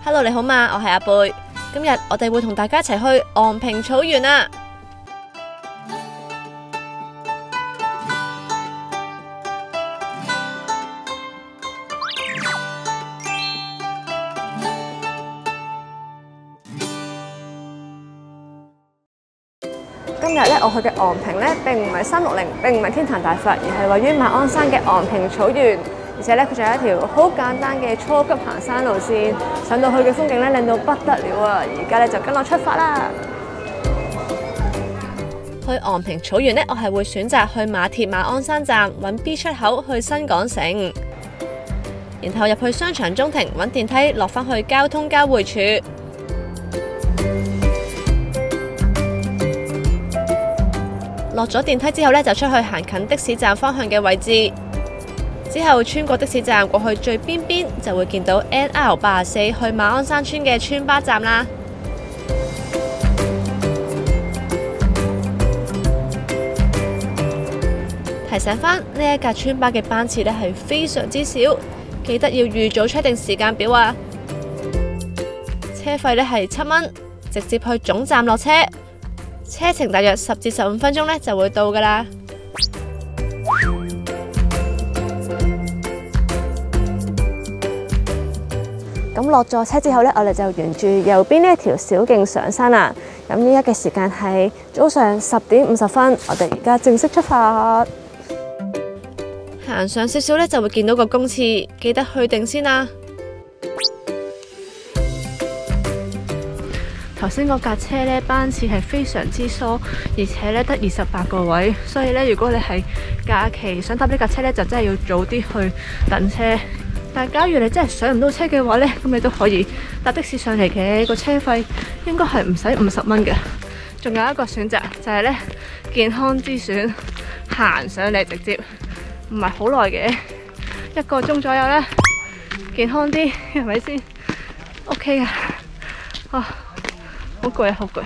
Hello， 你好嘛，我係阿貝。今日我哋會同大家一齊去昂坪草原啊！今日咧，我去嘅昂坪咧並唔係360，並唔係天壇大佛，而係位於馬鞍山嘅昂坪草原。而且咧，佢仲有一條好簡單嘅初級行山路線，上到去嘅風景咧靚到不得了啊！而家咧就跟我出發啦！去昂坪草原咧，我係會選擇去馬鐵馬鞍山站揾 B 出口去新港城，然後入去商場中庭揾電梯落返去交通交匯處。落咗電梯之後咧，就出去行近的士站方向嘅位置。之後穿過的士站過去最邊邊，就會見到 NR84去馬鞍山村嘅村巴站啦。提醒返呢一架村巴嘅班次咧係非常之少，記得要預早 check 定時間表啊！車費咧係7蚊，直接去總站落車，車程大約10至15分鐘咧就會到㗎啦。咁落咗車之後呢，我哋就沿住右邊呢一條小徑上山啦。咁依家嘅時間係早上10點50分，我哋而家正式出發。行上少少呢，就會見到個公廁，記得去定先啦。頭先嗰架車呢，班次係非常之疏，而且呢得28個位，所以呢，如果你係假期想搭呢架車呢，就真係要早啲去等車。但假如你真係上唔到車嘅話呢，咁你都可以搭的士上嚟嘅，個車費應該係唔使50蚊嘅。仲有一個選擇就係呢健康之選，行上嚟直接，唔係好耐嘅，1個鐘左右呢，健康啲係咪先 ？OK 嘅，好攰啊，好攰。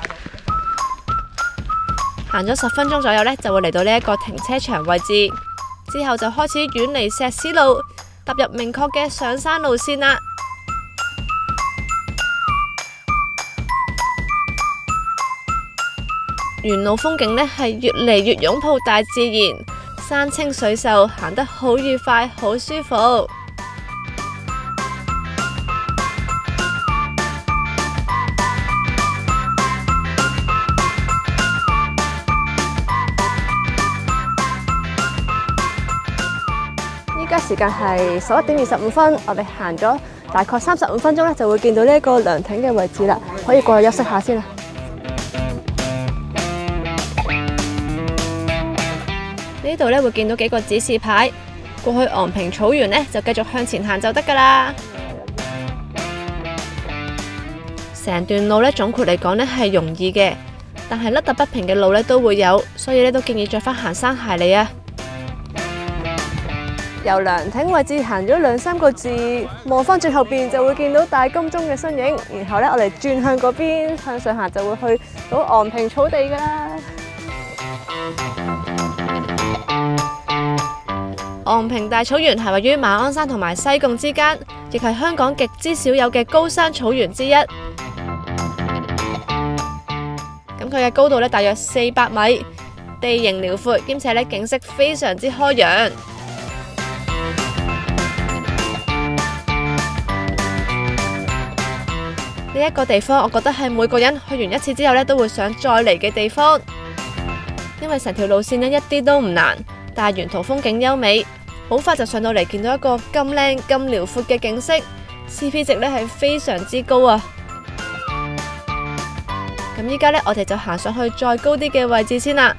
行咗10分鐘左右呢，就會嚟到呢一個停車場位置，之後就開始遠離石屎路，踏入明確嘅上山路線啦。沿路風景呢係越嚟越擁抱大自然，山清水秀，行得好愉快，好舒服。依家時間係11點25分，我哋行咗大概35分鐘咧，就會見到呢一個涼亭嘅位置啦，可以過去休息下先啦。呢度咧會見到幾個指示牌，過去昂坪草原咧就繼續向前行就得噶啦。成段路咧總括嚟講咧係容易嘅，但係凹凸不平嘅路咧都會有，所以咧都建議着翻行山鞋嚟啊。由涼亭位置行咗2-3個字，望翻最後邊就會見到大金鐘嘅身影。然後呢，我哋轉向嗰邊向上行，就會去到昂坪草地噶啦。昂坪大草原係位於馬鞍山同埋西貢之間，亦係香港極之少有嘅高山草原之一。咁佢嘅高度呢，大約400米，地形遼闊，兼且呢景色非常之開揚。呢一個地方，我覺得係每個人去完一次之後呢，都會想再嚟嘅地方，因為成條路線呢一啲都唔難，但係沿途風景優美，好快就上到嚟，見到一個咁靚咁遼闊嘅景色 ，CP 值呢係非常之高啊！咁依家呢，我哋就行上去再高啲嘅位置先啦。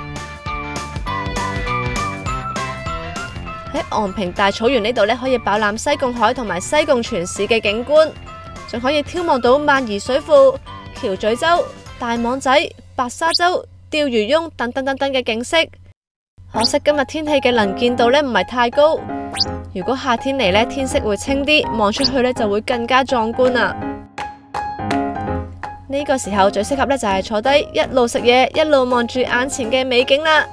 喺昂坪大草原呢度呢，可以飽覽西貢海同埋西貢全市嘅景觀。仲可以眺望到萬宜水庫、橋咀洲、大網仔、白沙洲、釣魚翁等等等等嘅景色。可惜今日天氣嘅能見度呢唔係太高，如果夏天嚟呢，天色會清啲，望出去呢就會更加壯觀啊！呢個時候最適合呢就係坐低一路食嘢，一路望住眼前嘅美景啦。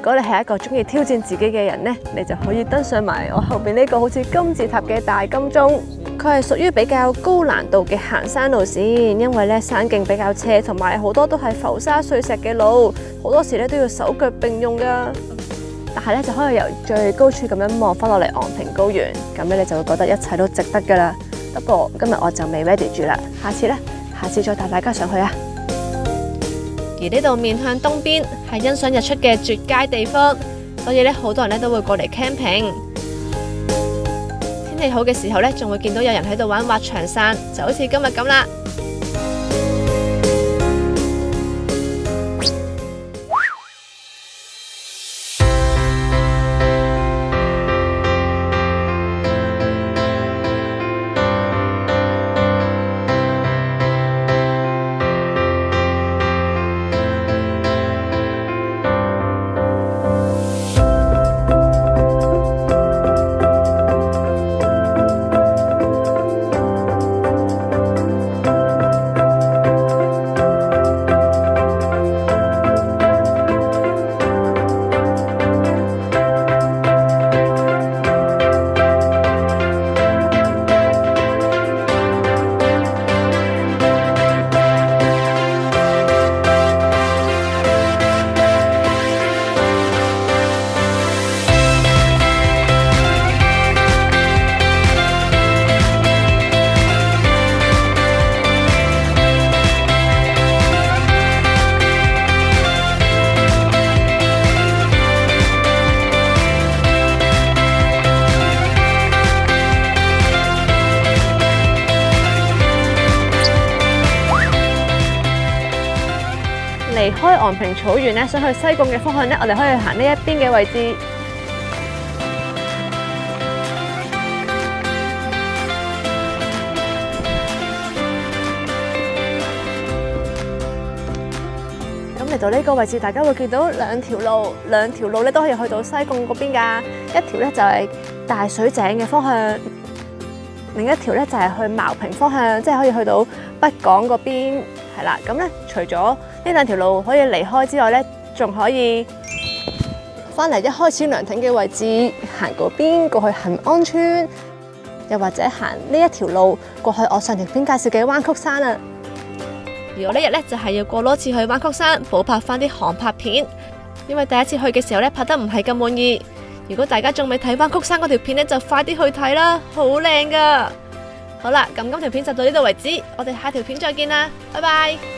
果你係一個中意挑戰自己嘅人呢，你就可以登上埋我後邊呢個好似金字塔嘅大金鐘。佢係屬於比較高難度嘅行山路線，因為咧山徑比較斜，同埋好多都係浮沙碎石嘅路，好多時咧都要手腳並用噶。但係咧就可以由最高處咁樣望翻落嚟昂坪高原，咁咧你就會覺得一切都值得噶啦。不過今日我就未 ready 住啦，下次再帶大家上去啊！而呢度面向東邊係欣賞日出嘅絕佳地方，所以咧好多人咧都會過嚟 camping。天氣好嘅時候咧，仲會見到有人喺度玩滑翔傘，就好似今日咁啦。離開昂坪草原咧，想去西貢嘅方向咧，我哋可以行呢一邊嘅位置。咁嚟到呢個位置，大家會見到兩條路咧都可以去到西貢嗰邊㗎。一條咧就係大水井嘅方向，另一條咧就係去茅坪方向，即係可以去到北港嗰邊。係啦，咁咧除咗呢兩條路可以離開之外咧，仲可以翻嚟一開始涼亭嘅位置，行嗰邊過去恆安村，又或者行呢一條路過去我上條片介紹嘅灣曲山啊。而我呢日咧就係要過多次去灣曲山補拍翻啲航拍片，因為第一次去嘅時候咧拍得唔係咁滿意。如果大家仲未睇灣曲山嗰條片咧，就快啲去睇啦，好靚噶！好啦，咁今條片就到呢度為止，我哋下條片再見啦，拜拜。